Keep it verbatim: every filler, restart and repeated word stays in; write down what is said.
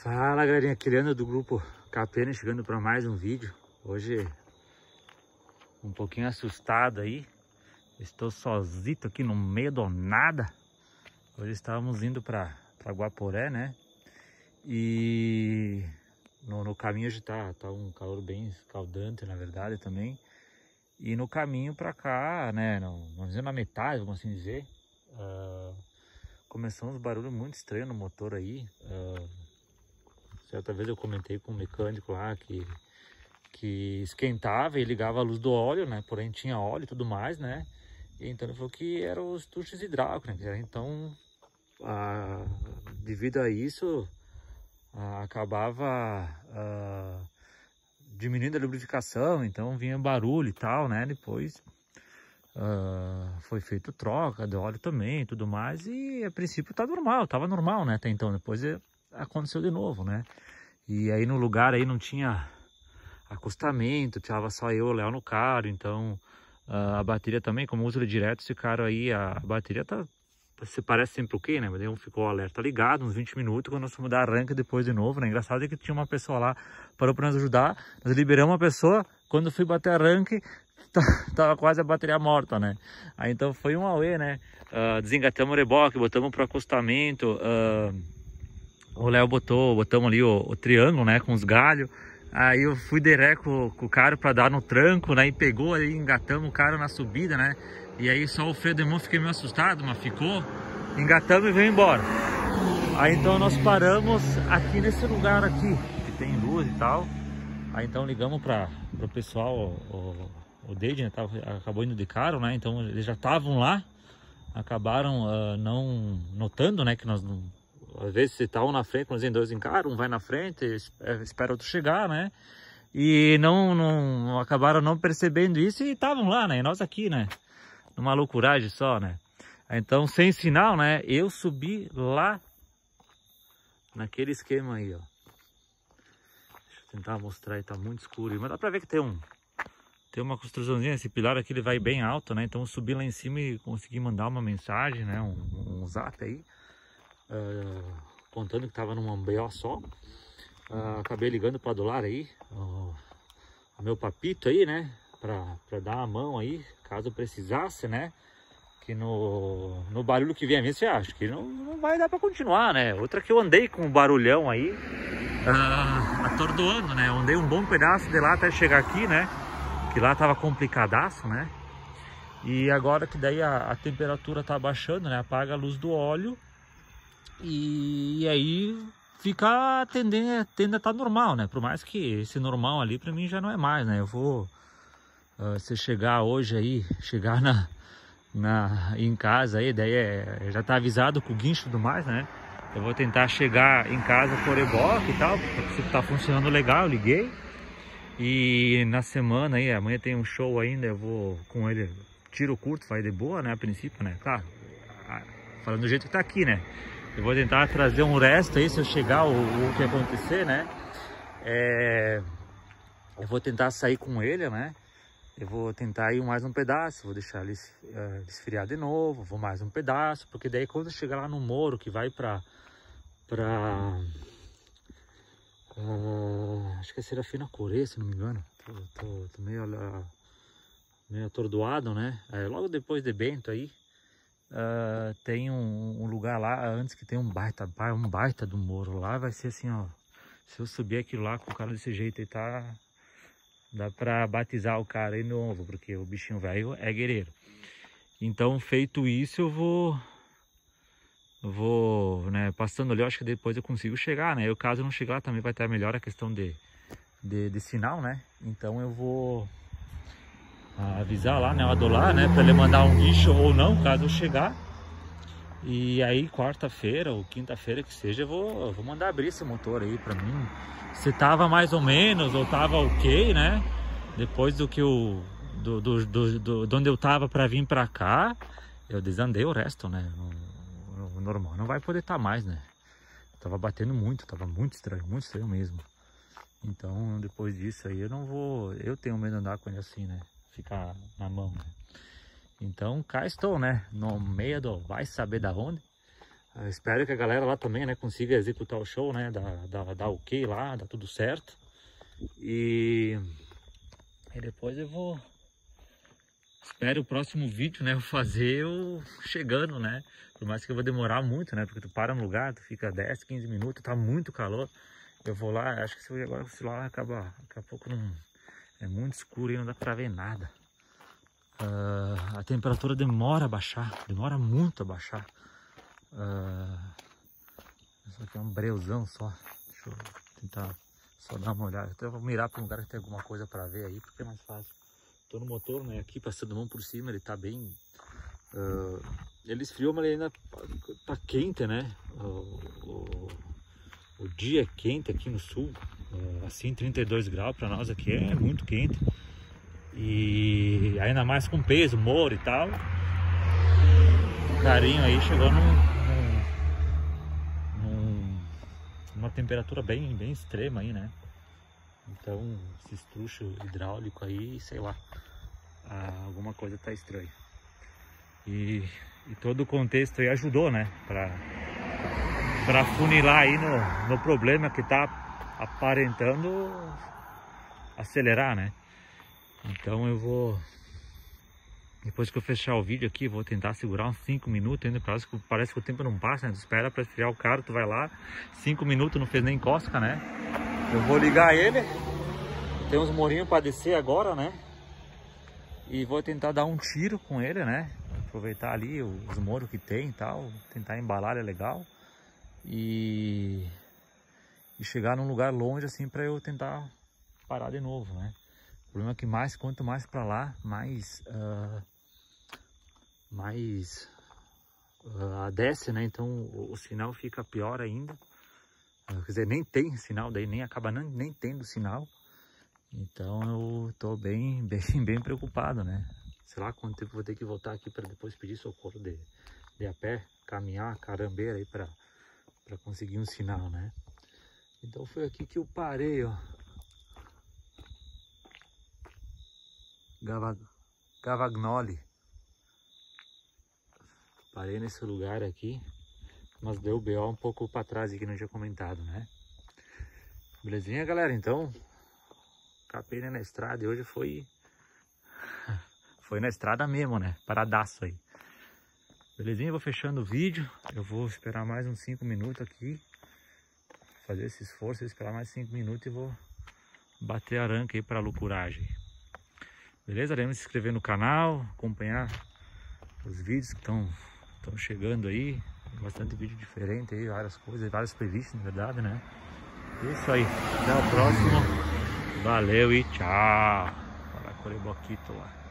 Fala galerinha, Kiliano do grupo K P N chegando para mais um vídeo. Hoje um pouquinho assustado aí, estou sozinho aqui no meio do nada. Hoje estávamos indo para Guaporé, né? E no, no caminho hoje tá, tá um calor bem escaldante, na verdade, também. E no caminho para cá, né, não, vamos dizer na metade, vamos assim dizer, uh, começou uns barulhos muito estranhos no motor aí. Uh, Certa vez eu comentei com um mecânico lá que, que esquentava e ligava a luz do óleo, né? Porém tinha óleo e tudo mais, né? E então ele falou que eram os tuchos hidráulicos, né? Então, ah, devido a isso, ah, acabava ah, diminuindo a lubrificação, então vinha barulho e tal, né? Depois ah, foi feito troca de óleo também e tudo mais. E a princípio tá normal, tava normal, né? Até então, depois aconteceu de novo, né? E aí no lugar aí não tinha acostamento, tava só eu e o Léo no carro, então uh, a bateria também, como uso direto, esse cara aí, a bateria tá, você parece sempre o quê, né? Mas aí ficou o alerta ligado, uns vinte minutos, quando nós fomos dar arranque depois de novo, né? Engraçado é que tinha uma pessoa lá, parou para nos ajudar, nós liberamos uma pessoa, quando fui bater arranque, tava quase a bateria morta, né? Aí então foi um auê, né? Uh, desengatamos o reboque, botamos pro acostamento, uh, o Léo botou, botamos ali o, o triângulo, né, com os galhos. Aí eu fui direto com, com o cara para dar no tranco, né, e pegou aí, engatamos o cara na subida, né. E aí só o freio de mão, fiquei meio assustado, mas ficou. Engatamos e veio embora. Aí então nós paramos aqui nesse lugar aqui, que tem luz e tal. Aí então ligamos para o pessoal, o, o Deide, né, tava, acabou indo de carro, né, então eles já estavam lá. Acabaram uh, não notando, né, que nós não... Às vezes se tá um na frente, nós em dois encaram, um vai na frente, espera outro chegar, né? E não, não acabaram não percebendo isso e estavam lá, né? E nós aqui, né? Numa loucuragem só, né? Então, sem sinal, né? Eu subi lá naquele esquema aí, ó. Deixa eu tentar mostrar aí, tá muito escuro. Mas dá pra ver que tem um... Tem uma construçãozinha, esse pilar aqui ele vai bem alto, né? Então eu subi lá em cima e consegui mandar uma mensagem, né? Um, um zap aí. Uh, contando que estava num B O só. Uh, acabei ligando para Dolar aí, uh, o meu papito aí, né, para dar a mão aí, caso precisasse, né, que no, no barulho que vem a mim, você acha que não, não vai dar para continuar, né. Outra que eu andei com um barulhão aí, uh, atordoando, né, eu andei um bom pedaço de lá até chegar aqui, né, que lá tava complicadaço, né, e agora que daí a, a temperatura tá baixando, né, apaga a luz do óleo. E, e aí fica tendendo, tende a estar normal, né? Por mais que esse normal ali para mim já não é mais, né? Eu vou, uh, se chegar hoje aí, chegar na, na, em casa aí, daí é, já tá avisado com o guincho e tudo mais, né? Eu vou tentar chegar em casa com o reboque e tal, porque tá funcionando legal, eu liguei. E na semana aí, amanhã tem um show ainda, eu vou com ele, tiro curto, vai de boa, né? A princípio, né? Claro, falando do jeito que tá aqui, né? Eu vou tentar trazer um resto aí, se eu chegar o, o que acontecer, né? É, eu vou tentar sair com ele, né? Eu vou tentar ir mais um pedaço, vou deixar ele uh, esfriar de novo, vou mais um pedaço, porque daí quando chegar lá no Moro, que vai pra... pra uh, acho que é Serafina Corê, se não me engano. Tô, tô, tô meio, uh, meio atordoado, né? É, logo depois de Bento aí. Uh, tem um, um lugar lá antes que tem um baita, um baita do morro lá, vai ser assim, ó, se eu subir aquilo lá com o cara desse jeito aí, tá, dá pra batizar o cara aí novo, porque o bichinho velho é guerreiro. Então, feito isso, eu vou, vou, né, passando ali, eu acho que depois eu consigo chegar, né, e caso eu não chegar também vai estar melhor a questão de, de, de sinal, né, então eu vou... A avisar lá, né, o Adolar, né, para ele mandar um guincho ou não, caso eu chegar. E aí quarta-feira ou quinta-feira que seja, eu vou, eu vou mandar abrir esse motor aí para mim. Se tava mais ou menos ou tava ok, né, depois do que o do, do, do, do de onde eu tava para vir para cá, eu desandei o resto, né, o normal não vai poder estar mais, né. Tava batendo muito, tava muito estranho, muito estranho mesmo. Então depois disso aí eu não vou, eu tenho medo de andar com ele assim, né, ficar na mão, né? Então cá estou, né, no meio do vai saber da onde, Eu espero que a galera lá também, né, consiga executar o show, né, dar, dar, dar ok lá, dar tudo certo. E, e depois eu vou... Espero o próximo vídeo, né, eu fazer eu chegando, né. Por mais que eu vou demorar muito, né, porque tu para no lugar, tu fica dez, quinze minutos, tá muito calor. Eu vou lá, acho que se eu agora se lá acaba, daqui a pouco não... É muito escuro e não dá pra ver nada. Uh, a temperatura demora a baixar, demora muito a baixar. Uh, isso aqui é um breuzão só. Deixa eu tentar só dar uma olhada. Até vou mirar para um lugar que tem alguma coisa para ver aí, porque é mais fácil. Tô no motor, né? Aqui passando a mão por cima, ele tá bem. Uh, ele esfriou, mas ele ainda tá quente, né? Uh, o, o dia é quente aqui no sul, uh, assim, trinta e dois graus para nós aqui é muito quente. E ainda mais com peso, moro e tal. O carinho aí chegou num, num, num, numa temperatura bem, bem extrema aí, né? Então, esse estrucho hidráulico aí, sei lá, alguma coisa tá estranha. E, e todo o contexto aí ajudou, né? Pra, pra funilar aí no, no problema que tá aparentando acelerar, né? Então eu vou, depois que eu fechar o vídeo aqui, vou tentar segurar uns cinco minutos ainda. Parece que, parece que o tempo não passa, né? Tu espera para esfriar o carro, tu vai lá, cinco minutos não fez nem cosca, né? Eu vou ligar ele, tem uns morinhos para descer agora, né? E vou tentar dar um tiro com ele, né? Aproveitar ali os moros que tem e tal, tentar embalar ele legal. E, e chegar num lugar longe assim para eu tentar parar de novo, né? O problema é que mais, quanto mais para lá, mais, uh, mais uh, desce, né? Então o, o sinal fica pior ainda. Uh, quer dizer, nem tem sinal, daí nem acaba nem, nem tendo sinal. Então eu tô bem, bem, bem preocupado, né? Sei lá quanto tempo vou ter que voltar aqui para depois pedir socorro de, de a pé, caminhar, carambeira aí para para conseguir um sinal, né? Então foi aqui que eu parei, ó. Gavagnoli. Parei nesse lugar aqui, mas deu B O um pouco para trás aqui, não tinha comentado, né? Belezinha, galera? Então, capei na estrada e hoje foi foi na estrada mesmo, né? Paradaço aí. Belezinha? Vou fechando o vídeo. Eu vou esperar mais uns cinco minutos aqui, fazer esse esforço, esperar mais cinco minutos e vou bater a arranca aí para loucuragem. Beleza? Lembra de se inscrever no canal, acompanhar os vídeos que estão chegando aí. Tem bastante vídeo diferente aí, várias coisas, várias playlists, na verdade, né? É isso aí. Até o próximo. Valeu e tchau. Para Coreboquito lá.